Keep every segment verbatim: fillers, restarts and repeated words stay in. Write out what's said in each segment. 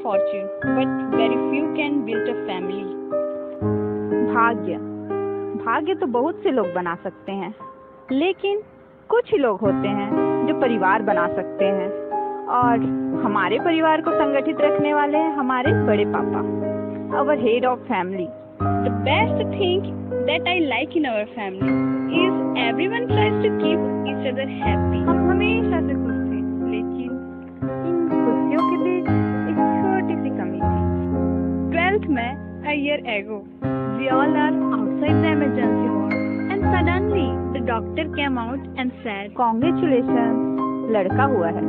fortune, but very few can build a family. भाग्य भाग्य तो बहुत से लोग बना सकते हैं, लेकिन कुछ ही लोग होते हैं जो परिवार बना सकते हैं। और हमारे परिवार को संगठित रखने वाले हैं हमारे बड़े पापा, our head of family. The best thing that I like in our family is everyone tries to keep each other happy. हम हमेशा से खुश थे, लेकिन इन खुशियों के बीच एक छोटी सी कमी थी। Twelfth में a year ago, we all are outside the emergency ward, and suddenly the doctor came out and said, "Congratulations, लड़का हुआ है।"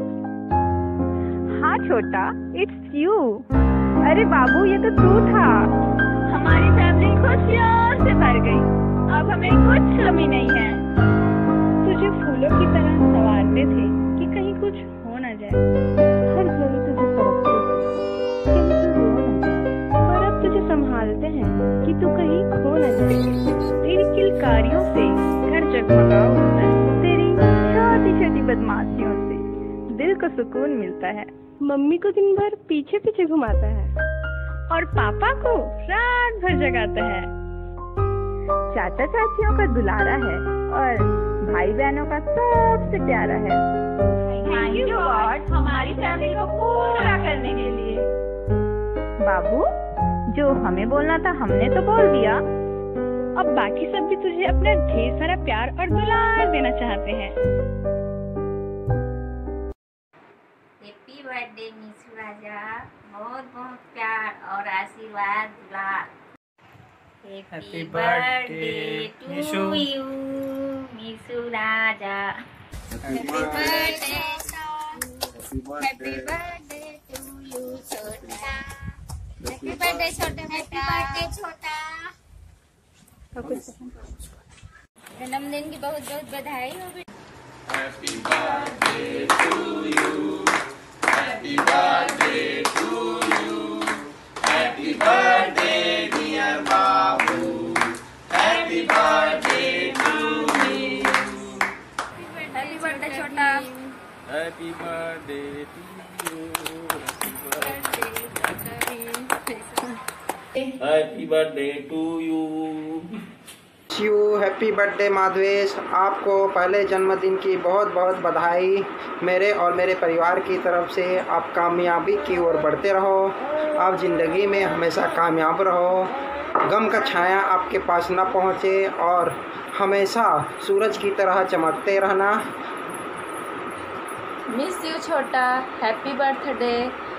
हाँ छोटा, it's you. अरे बाबू, ये तो तू था। हमारी फैमिली खुशियों से भर गई। अब हमें कुछ कमी नहीं है। तुझे फूलों की तरह संवारते थे कि कहीं कुछ हो न जाए। हर घड़ी तुझे तरफते थे कि कहीं तू रो न जाए, और अब तुझे संभालते हैं कि तू कहीं खो न जाए। तेरी किलकारियों से घर जगमगा उठता है। तेरी छोटी छोटी बदमाशियों से दिल को सुकून मिलता है। मम्मी को दिन भर पीछे पीछे घुमाता है और पापा को रात भर जगाता है। चाचा चाचियों का दुलारा है और भाई बहनों का सबसे प्यारा है। थैंक यू गॉड हमारी फैमिली को पूरा करने के लिए। बाबू, जो हमें बोलना था हमने तो बोल दिया। अब बाकी सब भी तुझे अपना ढेर सारा प्यार और दुलार देना चाहते हैं। हैप्पी बर्थडे मिशू राजा, बहुत बहुत प्यार और आशीर्वाद दुलार। Happy birthday to you Mishu राजा। Happy birthday happy birthday to you छोटा। हैप्पी बर्थडे छोटा हैप्पी बर्थडे छोटा। जन्मदिन की बहुत बहुत बधाई हो बेटा। Happy birthday to you. Happy birthday to you. Happy birthday dear Babu. Happy birthday to you. Happy birthday छोटा। Happy birthday to you. Happy birthday to you. You happy birthday Madhavesh, आपको पहले जन्मदिन की बहुत बहुत बधाई। मेरे और मेरे परिवार की तरफ से आप कामयाबी की ओर बढ़ते रहो। आप ज़िंदगी में हमेशा कामयाब रहो। गम का छाया आपके पास न पहुँचे और हमेशा सूरज की तरह चमकते रहना। मिस यू छोटा, हैप्पी बर्थडे।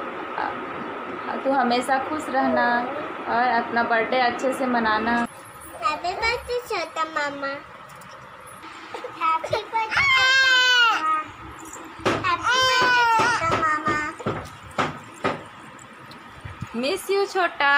तू हमेशा खुश रहना और अपना बर्थडे अच्छे से मनाना। हैप्पी बर्थडे छोटा मामा। हैप्पी बर्थडे छोटा हैप्पी बर्थडे छोटा मामा। मिस यू छोटा।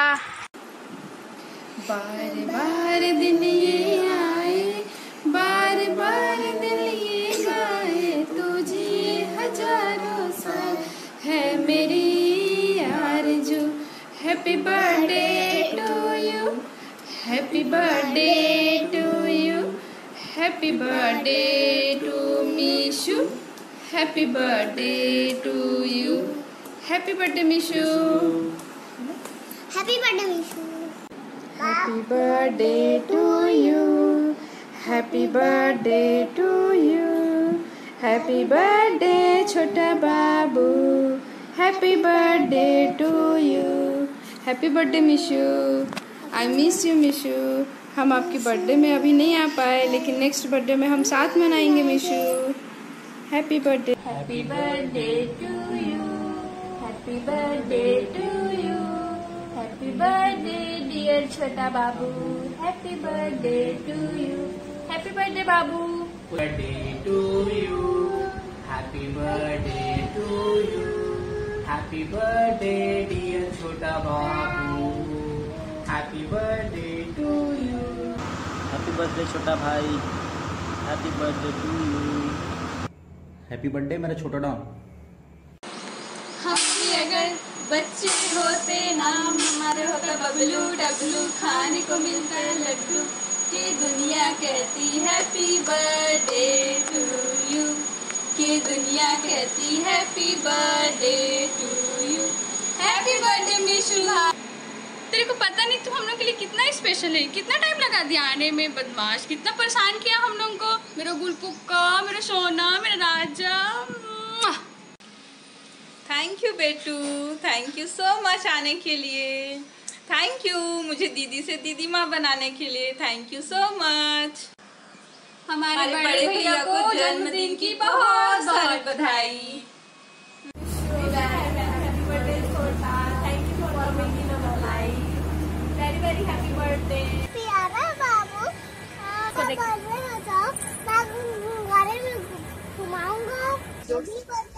बार बार दिन ये आए, बार बार दिल ये गाए, तुझे हजारों साल है मेरी आरज़ू। Happy birthday to you, happy birthday to you, happy birthday to Mishu, happy birthday to you. Happy birthday Mishu. Happy birthday Mishu. Happy birthday to you, happy birthday to you, happy birthday छोटा बाबू, happy birthday to you. Happy birthday Mishu. I miss you Mishu. हम आपकी birthday में अभी नहीं आ पाए, लेकिन next birthday में हम साथ मनाएंगे Mishu. Happy birthday. Happy birthday to you, happy birthday to you, happy birthday dear छोटा बाबू, happy birthday to you. Happy birthday बाबू। Birthday to you. Happy birthday to you. Happy birthday dear छोटा बाबू. Happy birthday to you. Happy birthday छोटा भाई, happy birthday to you. Happy birthday मेरा छोटा don. हम भी अगर बच्चे होते, नाम हमारे होता बबलू डबलू, खाने को मिलता लड्डू, कि दुनिया कहती हैप्पी बर्थडे टू यू, कि दुनिया कहती हैप्पी बर्थडे टू यू। तेरे को पता नहीं तू हम लोग के लिए कितना स्पेशल है, कितना टाइम लगा दिया आने में, बदमाश, कितना परेशान किया हम लोग को, मेरा गुलपुक्का, मेरा सोना, मेरा राजा। थैंक यू बेटू, थैंक यू सो मच आने के लिए, थैंक यू मुझे दीदी से दीदी माँ बनाने के लिए, थैंक यू सो मच। हमारे बड़े भैया को जन्मदिन की बहुत बहुत बधाई। वेरी वेरी हैप्पी बर्थडे प्यारा बाबू। बर्थडे बताओ, मैं घरे में घुमाऊंगा।